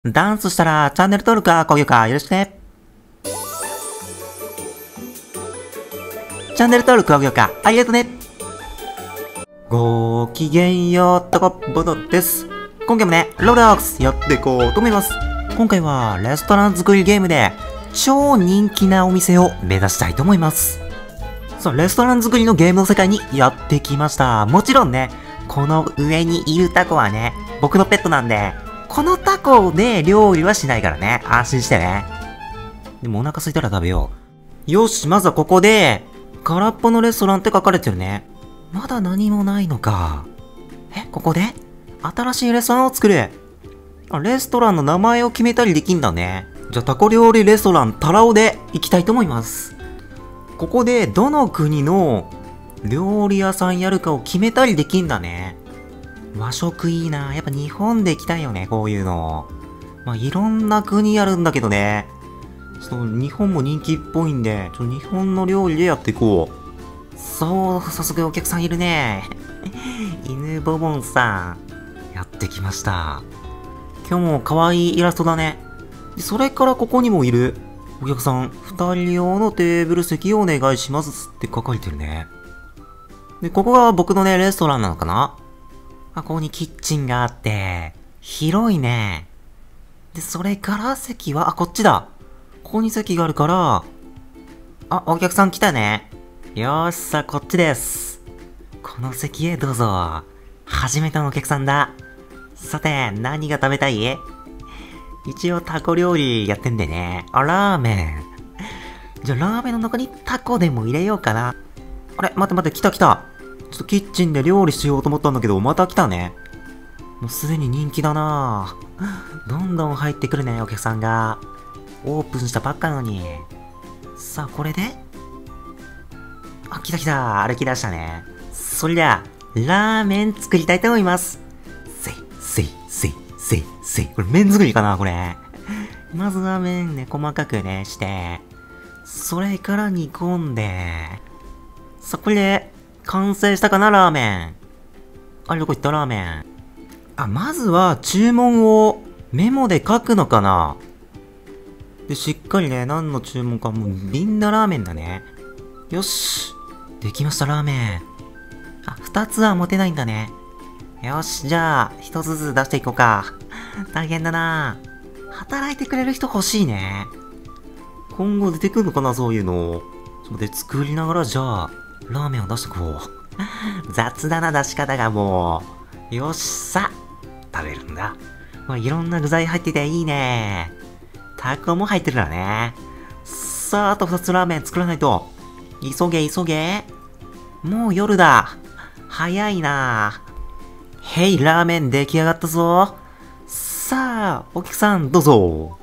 ダンスしたらチャンネル登録か高評価よろしくね。チャンネル登録高評価ありがとね。ごきげんよう、とこぼどです。今回もね、ロブロックスやっていこうと思います。今回はレストラン作りゲームで超人気なお店を目指したいと思います。そう、レストラン作りのゲームの世界にやってきました。もちろんね、この上にいるタコはね、僕のペットなんで、このタコで料理はしないからね。安心してね。でもお腹空いたら食べよう。よし、まずはここで、空っぽのレストランって書かれてるね。まだ何もないのか。ここで新しいレストランを作る。レストランの名前を決めたりできんだね。じゃあタコ料理レストランタラオで行きたいと思います。ここでどの国の料理屋さんやるかを決めたりできんだね。和食いいな。やっぱ日本で行きたいよね、こういうの。まあ、いろんな国あるんだけどね。ちょっと日本も人気っぽいんで、日本の料理でやっていこう。そう、早速お客さんいるね。犬ボボンさん。やってきました。今日も可愛いイラストだね。それからここにもいる。お客さん、2人用のテーブル席をお願いしますって書かれてるね。で、ここが僕のね、レストランなのかな？ここにキッチンがあって、広いね。で、それから席は、こっちだ。ここに席があるから、お客さん来たね。よーし、さあ、こっちです。この席へどうぞ。初めてのお客さんだ。さて、何が食べたい？一応タコ料理やってんでね。ラーメン。じゃあ、ラーメンの中にタコでも入れようかな。待って、来た。ちょっとキッチンで料理しようと思ったんだけど、また来たね。もうすでに人気だなぁ。どんどん入ってくるね、お客さんが。オープンしたばっかなのに。さあ、これで来た。歩き出したね。そりゃ、ラーメン作りたいと思います。せい。これ麺作りかな、これ。まずは麺ね、細かくね、して。それから煮込んで。さあ、これで、完成したかな、ラーメン。どこ行ったラーメン。まずは注文をメモで書くのかな。で、しっかりね、何の注文か、もうみんなラーメンだね。よし。できました、ラーメン。2つは持てないんだね。よし、じゃあ、1つずつ出していこうか。大変だな。働いてくれる人欲しいね。今後出てくるのかな、そういうの。で、作りながら、じゃあ、ラーメンを出してこう。雑だな、出し方がもう。よっさ。食べるんだ。いろんな具材入ってていいね。タコも入ってるからね。さあ、あと2つラーメン作らないと。急げ。もう夜だ。早いな。へい、ラーメン出来上がったぞ。さあ、お客さんどうぞ。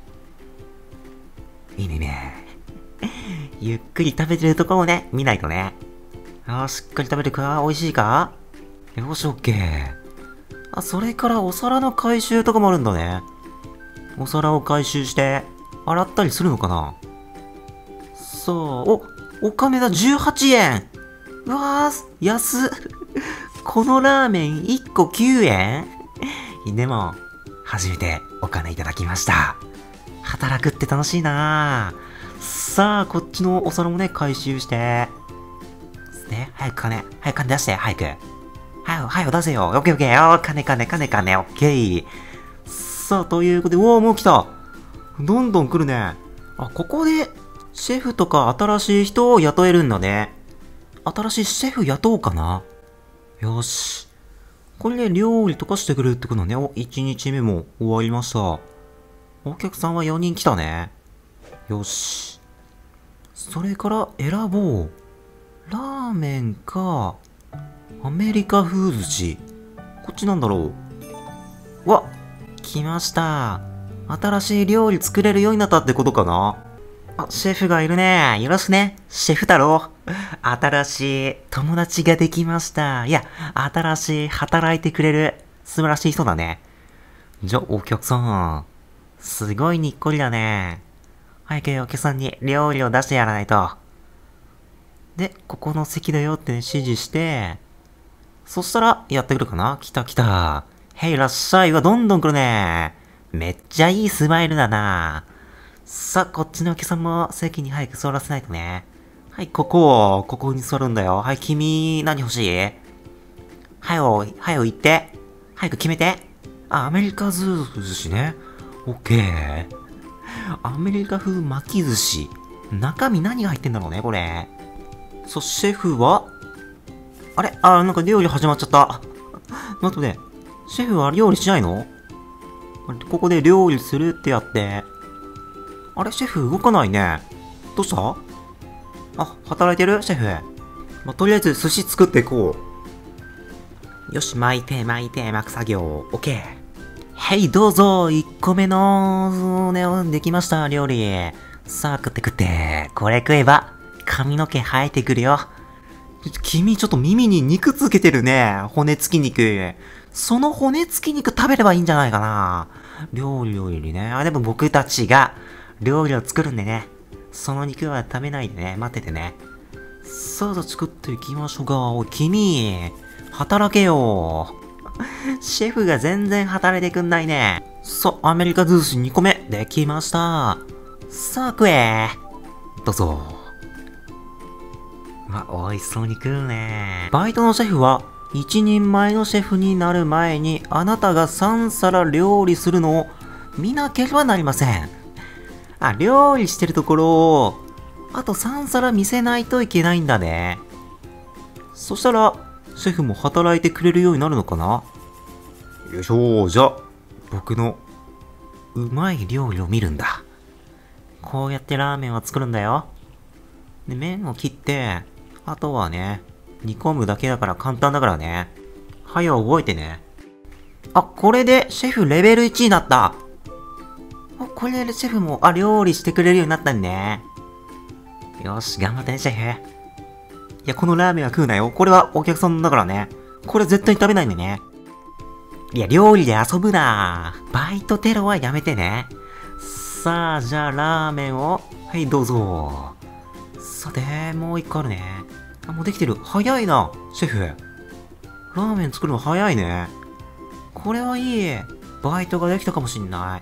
いいね。ゆっくり食べてるとこをね、見ないとね。しっかり食べるか？美味しいか？よし、オッケー。それからお皿の回収とかもあるんだね。お皿を回収して、洗ったりするのかな？さあ、お金だ、18円。うわー、安っ。このラーメン1個9円？でも、初めてお金いただきました。働くって楽しいなぁ。さあ、こっちのお皿もね、回収して。早く金出して、早く出せよ。オッケー。金、オッケー。さあ、ということで、もう来た。どんどん来るね。ここで、シェフとか新しい人を雇えるんだね。新しいシェフ雇おうかな。よし。これで料理とかしてくれるってことね。1日目も終わりました。お客さんは4人来たね。よし。それから選ぼう。ラーメンか、アメリカフーズ地。こっちなんだろう。来ました。新しい料理作れるようになったってことかな。シェフがいるね。よろしくね。シェフ太郎。新しい友達ができました。いや、新しい働いてくれる素晴らしい人だね。じゃ、お客さん。すごいにっこりだね。早くお客さんに料理を出してやらないと。で、ここの席だよって指示して、そしたらやってくるかな？来た。へい、いらっしゃい。どんどん来るね。 めっちゃいいスマイルだな。さあ、こっちのお客さんも席に早く座らせないとね。はい、ここに座るんだよ。はい、君、何欲しい？行って。早く決めて。あ、アメリカ寿司ね。オッケー。アメリカ風巻き寿司。中身何が入ってんだろうね、これ。シェフはあれなんか料理始まっちゃった。待ってね。シェフは料理しないの？ここで料理するってやって。あれシェフ動かないね。どうした？あ、働いてるシェフ。とりあえず寿司作っていこう。よし、巻いて、巻く作業。オッケー。はい、どうぞ。1個目の、ね、できました、料理。さあ、食って。これ食えば、髪の毛生えてくるよ。君ちょっと耳に肉つけてるね。骨付き肉。その骨付き肉食べればいいんじゃないかな。料理ね。でも僕たちが料理を作るんでね。その肉は食べないでね。待っててね。さあ、作っていきましょうか。おい、君、働けよ。シェフが全然働いてくんないね。アメリカ寿司2個目、できました。さあ、食え。どうぞ。美味しそうに食うね。バイトのシェフは、一人前のシェフになる前に、あなたが3皿料理するのを見なければなりません。料理してるところを、あと3皿見せないといけないんだね。そしたら、シェフも働いてくれるようになるのかな？よいしょ。じゃあ、僕のうまい料理を見るんだ。こうやってラーメンを作るんだよ。で、麺を切って、あとはね、煮込むだけだから簡単だからね。覚えてね。これでシェフレベル1になった。これでシェフも、料理してくれるようになったんね。よし、頑張ってね、シェフ。いや、このラーメンは食うなよ。これはお客さんだからね。これ絶対に食べないんでね。いや、料理で遊ぶな。バイトテロはやめてね。さあ、じゃあラーメンを、はい、どうぞ。さて、もう一個あるね。もうできてる。早いな、シェフ。ラーメン作るの早いね。これはいい。バイトができたかもしんない。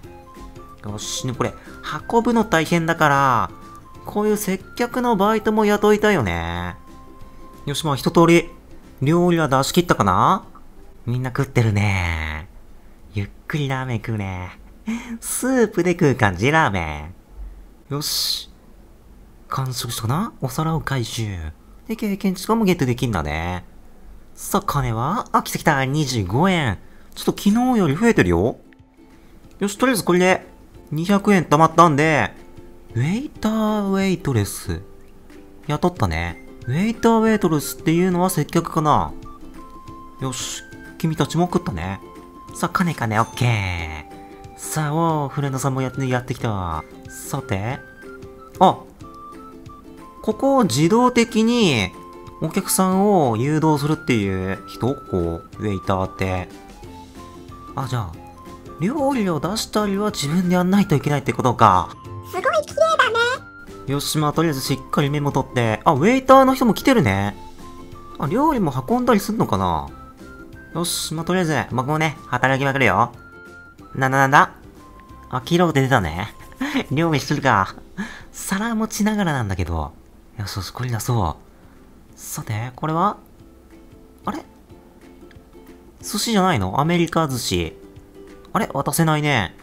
よし、ね、これ、運ぶの大変だから、こういう接客のバイトも雇いたいよね。よし、一通り、料理は出し切ったかな？みんな食ってるね。ゆっくりラーメン食うね。スープで食う感じ、ラーメン。よし。完食したかな？お皿を回収。で、経験値もゲットできんだね。さあ、金は？来た。25円。ちょっと昨日より増えてるよ。よし、とりあえずこれで200円貯まったんで、ウェイターウェイトレス。雇ったね。ウェイターウェイトレスっていうのは接客かな？よし、君たちも食ったね。さあ、金、オッケー。さあ、フレンドさんもやってきた。さて。ここを自動的にお客さんを誘導するっていう人？ウェイターって。じゃあ、料理を出したりは自分でやんないといけないってことか。 すごい綺麗だね。 よし、とりあえずしっかりメモ取って。ウェイターの人も来てるね。料理も運んだりすんのかな？よし、とりあえず、僕もね、働きまくるよ。なんだ黄色で出たね。料理するか。皿持ちながらなんだけど。よし、これ出そう。さて、これはあれ寿司じゃないの？アメリカ寿司。渡せないね。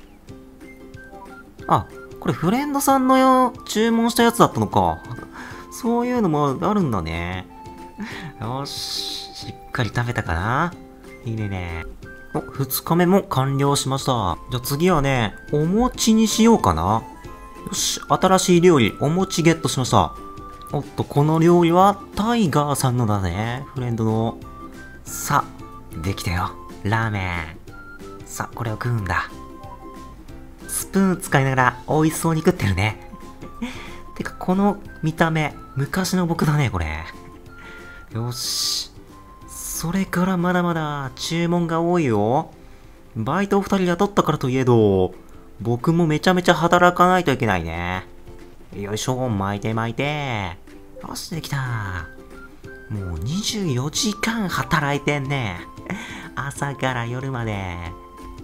これフレンドさんの注文したやつだったのか。そういうのもあるんだね。よし、しっかり食べたかな？いいね。2日目も完了しました。じゃあ次はね、お餅にしようかな。よし、新しい料理、お餅ゲットしました。この料理はタイガーさんのだね。フレンドの。さあ、できたよ。ラーメン。さあ、これを食うんだ。スプーン使いながら美味しそうに食ってるね。てか、この見た目、昔の僕だね、これ。よし。それからまだまだ注文が多いよ。バイトを2人雇ったからといえど、僕もめちゃめちゃ働かないといけないね。よいしょ、巻いて。よし、できた。もう24時間働いてんね。朝から夜まで。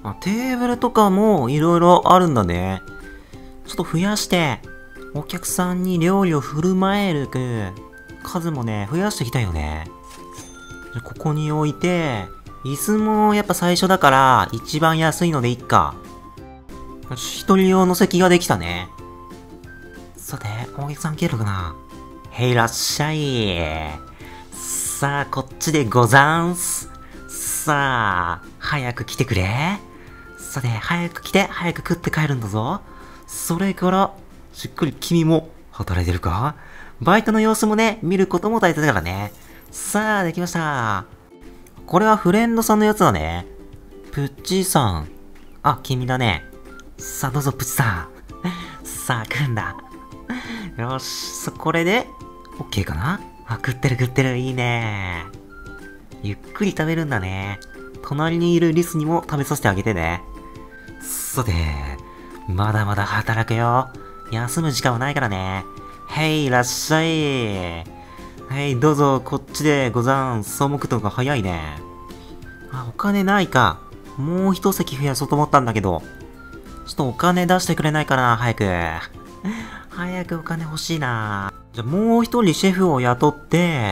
テーブルとかもいろいろあるんだね。ちょっと増やして、お客さんに料理を振る舞える数もね、増やしていきたいよね。じゃここに置いて、椅子もやっぱ最初だから、一番安いのでいっか。一人用の席ができたね。さて、お客さん来るかな。へいらっしゃい。さあ、こっちでござんす。さあ、早く来てくれ。さて、早く来て、早く食って帰るんだぞ。それから、しっかり君も働いてるか？バイトの様子もね、見ることも大切だからね。さあ、できました。これはフレンドさんのやつだね。プッチーさん。あ、君だね。さあ、どうぞ、プッチさん。さあ、食うんだ。よし、これで、OK かな？あ、食ってる、いいね。ゆっくり食べるんだね。隣にいるリスにも食べさせてあげてね。さて、まだまだ働くよ。休む時間はないからね。へい、いらっしゃい。はい、どうぞ、こっちでござん。そうむくとが早いね。あ、お金ないか。もう一席増やそうと思ったんだけど。ちょっとお金出してくれないかな、早く。早くお金欲しいな。じゃあもう一人シェフを雇って、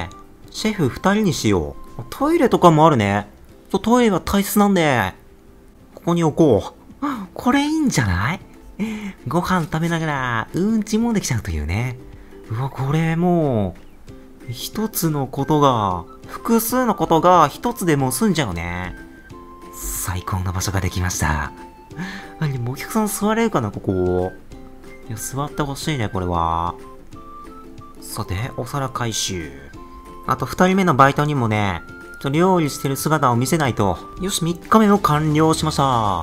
シェフ二人にしよう。トイレとかもあるね。トイレは大切なんで、ここに置こう。これいいんじゃない？ご飯食べながら、うんちもできちゃうというね。うわ、これもう、一つのことが、複数のことが一つでもう済んじゃうね。最高の場所ができました。お客さん座れるかな、ここ。いや、座ってほしいね、これは。さて、お皿回収。あと二人目のバイトにもね、料理してる姿を見せないと。よし、3日目を完了しました。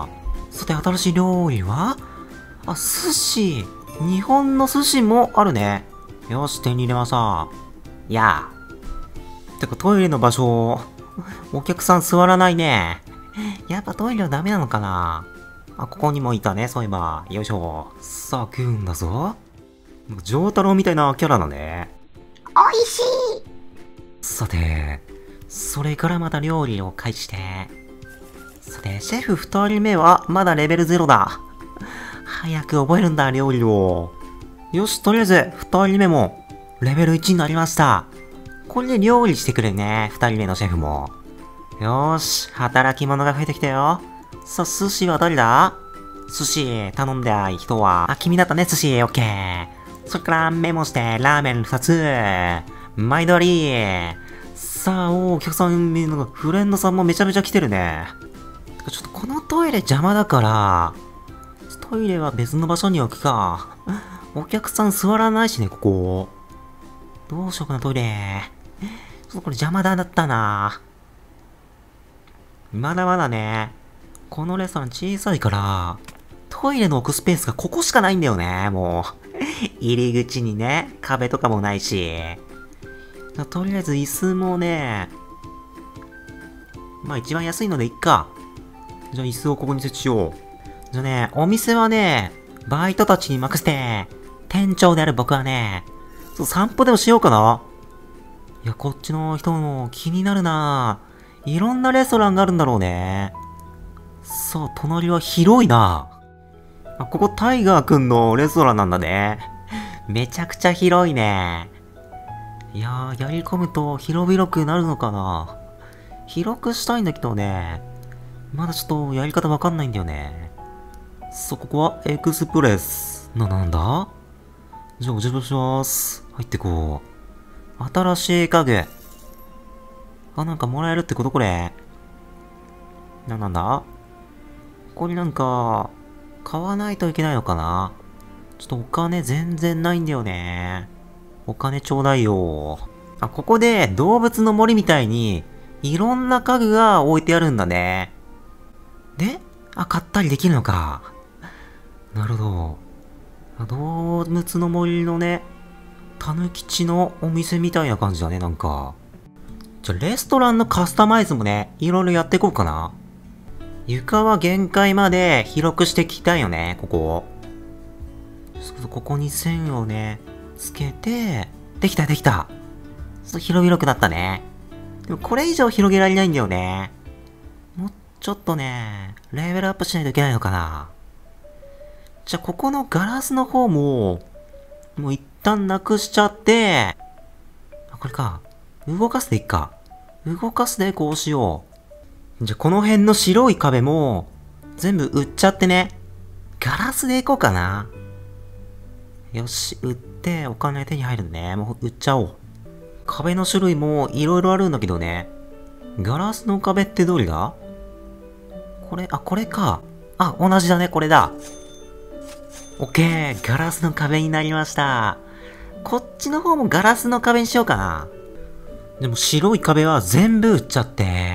さて、新しい料理は？あ、寿司。日本の寿司もあるね。よし、手に入れました。やあ。てか、トイレの場所、お客さん座らないね。やっぱトイレはダメなのかな？あ、ここにもいたね、そういえば。よいしょ。さあ、食うんだぞ。丈太郎みたいなキャラだね。 おいしい。 さて、それからまた料理を開始して。さて、シェフ二人目はまだレベル0だ。早く覚えるんだ、料理を。よし、とりあえず、二人目も、レベル1になりました。これで料理してくれね、二人目のシェフも。よーし、働き者が増えてきたよ。さあ、寿司は誰だ？寿司、頼んだ人は、あ、君だったね、寿司、オッケー。それからメモして、ラーメン2つ。毎度あり。さあ、お客さん、フレンドさんもめちゃめちゃ来てるね。ちょっとこのトイレ邪魔だから、トイレは別の場所に置くか。お客さん座らないしね、ここ。どうしようかな、トイレ。ちょっとこれ邪魔だったな。まだまだね、このレストラン小さいから、トイレの置くスペースがここしかないんだよね、もう。入り口にね、壁とかもないし。とりあえず椅子もね、まあ一番安いのでいっか。じゃあ椅子をここに設置しよう。じゃあね、お店はね、バイトたちに任せて、店長である僕はね、散歩でもしようかな。いや、こっちの人も気になるな。いろんなレストランがあるんだろうね。そう、隣は広いな。あ、ここタイガーくんのレストランなんだね。めちゃくちゃ広いね。いやー、やり込むと広々くなるのかな。広くしたいんだけどね。まだちょっとやり方わかんないんだよね。そう、ここはエクスプレス。なんだ？じゃあお邪魔します。入ってこう。新しい家具。あ、なんかもらえるってことこれ。なんだ？ここになんか、買わないといけないのかな？ちょっとお金全然ないんだよね。お金ちょうだいよ。あ、ここで動物の森みたいに、いろんな家具が置いてあるんだね。で、あ、買ったりできるのか。なるほど。動物の森のね、たぬきちのお店みたいな感じだね、なんか。じゃ、レストランのカスタマイズもね、いろいろやっていこうかな。床は限界まで広くしていきたいよね、ここ。ここに線をね、つけて、できたできた。広々くなったね。でもこれ以上広げられないんだよね。もっちょっとね、レベルアップしないといけないのかな。じゃあ、ここのガラスの方も、もう一旦なくしちゃって、あ、これか。動かすでいいか。動かすでこうしよう。じゃあ、この辺の白い壁も、全部売っちゃってね。ガラスでいこうかな。よし、売ってお金手に入るね。もう売っちゃおう。壁の種類もいろいろあるんだけどね。ガラスの壁ってどれだ？これ、あ、これか。あ、同じだね、これだ。オッケー、ガラスの壁になりました。こっちの方もガラスの壁にしようかな。でも白い壁は全部売っちゃって。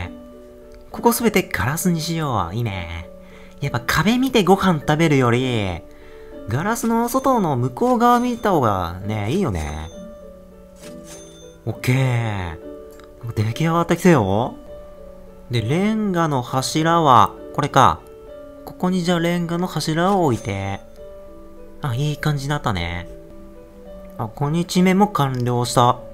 ここすべてガラスにしよう。いいね。やっぱ壁見てご飯食べるより、ガラスの外の向こう側見た方がね、いいよね。オッケー。出来上がってきたよ。で、レンガの柱は、これか。ここにじゃあレンガの柱を置いて。あ、いい感じになったね。あ、5日目も完了した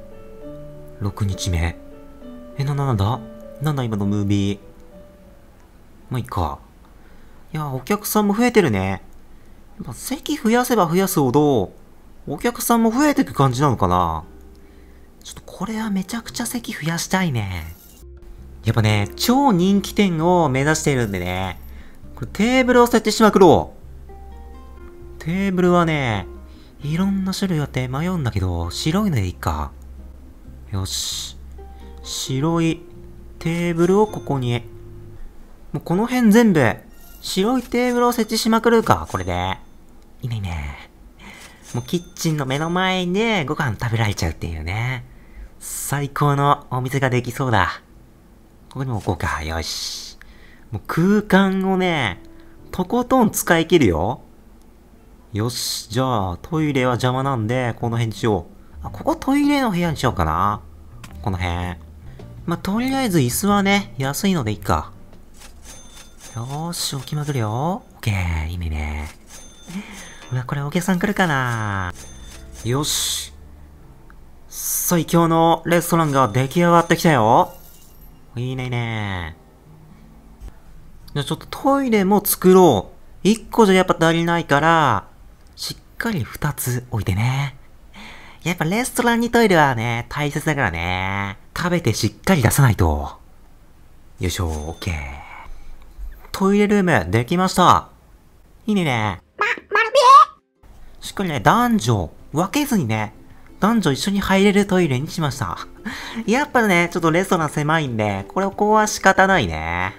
。6日目。なんだ今のムービー。まあ、いいか。いや、お客さんも増えてるね。やっぱ席増やせば増やすほど、お客さんも増えていく感じなのかな。ちょっとこれはめちゃくちゃ席増やしたいね。やっぱね、超人気店を目指しているんでね。これテーブルを設置しまくろう。テーブルはね、いろんな種類あって迷うんだけど、白いのでいいか。よし。白いテーブルをここに。もうこの辺全部、白いテーブルを設置しまくるか、これで。いいねいいね。もうキッチンの目の前でご飯食べられちゃうっていうね。最高のお店ができそうだ。ここにも置こうか。よし。もう空間をね、とことん使い切るよ。よし。じゃあ、トイレは邪魔なんで、この辺にしよう。あ、ここトイレの部屋にしようかな。この辺。まあ、とりあえず椅子はね、安いのでいいか。よーし、置きまくるよ。オッケー。いいね。うわ、これお客さん来るかな。よし。最強のレストランが出来上がってきたよ。いいね。じゃあちょっとトイレも作ろう。1個じゃやっぱ足りないから、しっかり2つ置いてね。やっぱレストランにトイレはね、大切だからね。食べてしっかり出さないと。よいしょ、オッケー。トイレルームできました。いいね。しっかりね、男女分けずにね、男女一緒に入れるトイレにしました。やっぱね、ちょっとレストラン狭いんで、ここは仕方ないね。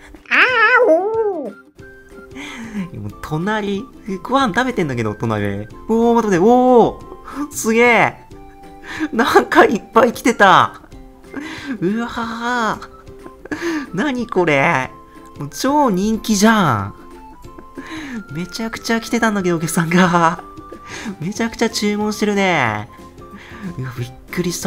隣、ご飯食べてんだけど、隣。おー、待って、おー、すげえ。なんかいっぱい来てた。うわー。何これ。もう超人気じゃん。めちゃくちゃ来てたんだけど、お客さんが。めちゃくちゃ注文してるね。うわ、びっくりした。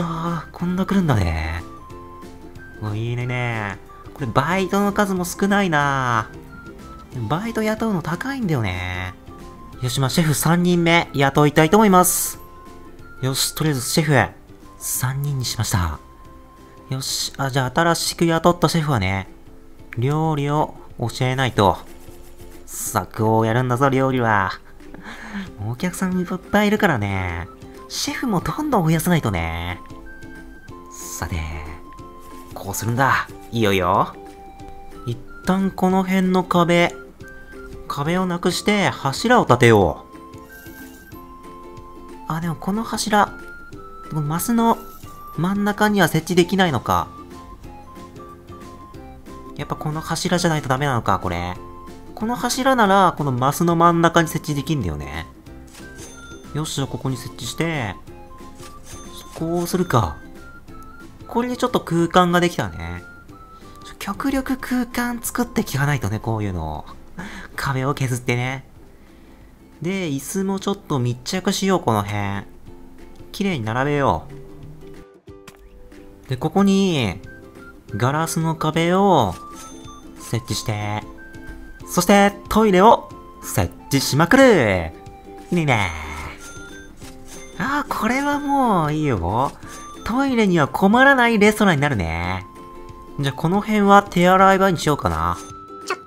こんな来るんだね。いいね。これバイトの数も少ないな。バイト雇うの高いんだよね。よし、まあ、シェフ3人目雇いたいと思います。よし、とりあえずシェフ3人にしました。よし、じゃあ新しく雇ったシェフはね、料理を教えないと。作をやるんだぞ、料理は。お客さんいっぱいいるからね。シェフもどんどん増やさないとね。さて、こうするんだ。いいよいいよ。一旦この辺の壁をなくして柱を立てよう。でもこの柱、マスの真ん中には設置できないのか。やっぱこの柱じゃないとダメなのか、これ。この柱なら、このマスの真ん中に設置できんだよね。よし、じゃあここに設置して、こうするか。これでちょっと空間ができたね。極力空間作っていかないとね、こういうの。壁を削ってね。で、椅子もちょっと密着しよう、この辺。綺麗に並べよう。で、ここに、ガラスの壁を設置して、そしてトイレを設置しまくる。いいね。これはもういいよ。トイレには困らないレストランになるね。じゃあこの辺は手洗い場にしようかな。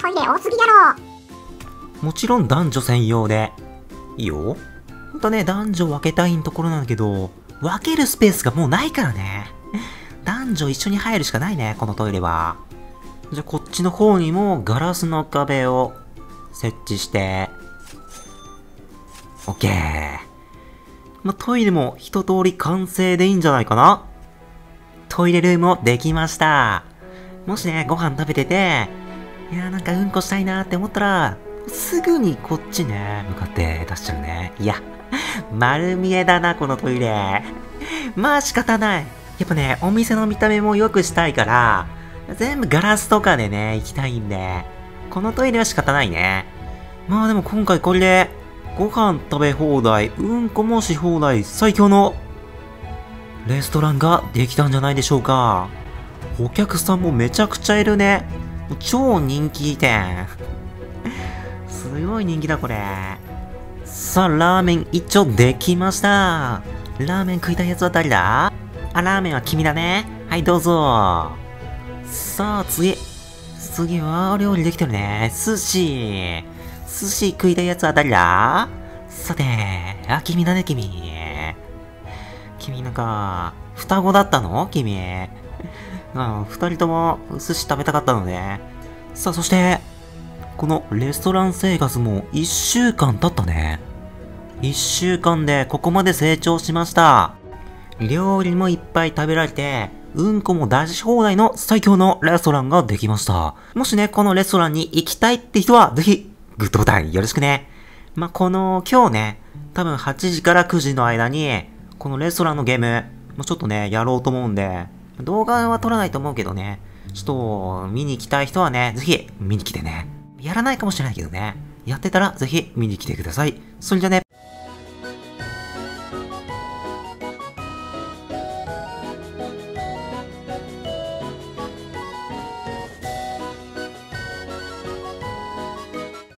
トイレ多すぎだろ。 もちろん男女専用で。いいよ。ほんとね、男女分けたいところなんだけど、分けるスペースがもうないからね。男女一緒に入るしかないね、このトイレは。じゃあこっちの方にもガラスの壁を設置して、オッケー。まあ、トイレも一通り完成でいいんじゃないかな。トイレルームもできました。もしね、ご飯食べてて、いやーなんかうんこしたいなーって思ったら、すぐにこっちね、向かって出しちゃうね。いや、丸見えだな、このトイレ。まあ仕方ない。やっぱね、お店の見た目も良くしたいから、全部ガラスとかでね、行きたいんで、このトイレは仕方ないね。まあでも今回これで、ご飯食べ放題、うんこもし放題、最強のレストランができたんじゃないでしょうか。お客さんもめちゃくちゃいるね。超人気店。すごい人気だこれ。さあ、ラーメン一丁できました。ラーメン食いたいやつは誰だ？あ、ラーメンは君だね。はい、どうぞ。さあ、次はお料理できてるね。寿司食いたいやつは誰だ？さて、あ、君だね、君なんか、双子だったの君。二人とも寿司食べたかったので。さあ、そして、このレストラン生活も1週間経ったね。1週間でここまで成長しました。料理もいっぱい食べられて、うんこも出し放題の最強のレストランができました。もしね、このレストランに行きたいって人は、ぜひ、グッドボタンよろしくね。まあ、今日ね、多分8時から9時の間に、このレストランのゲーム、もうちょっとね、やろうと思うんで、動画は撮らないと思うけどね、ちょっと、見に行きたい人はね、ぜひ、見に来てね。やらないかもしれないけどね。やってたら、ぜひ、見に来てください。それじゃね。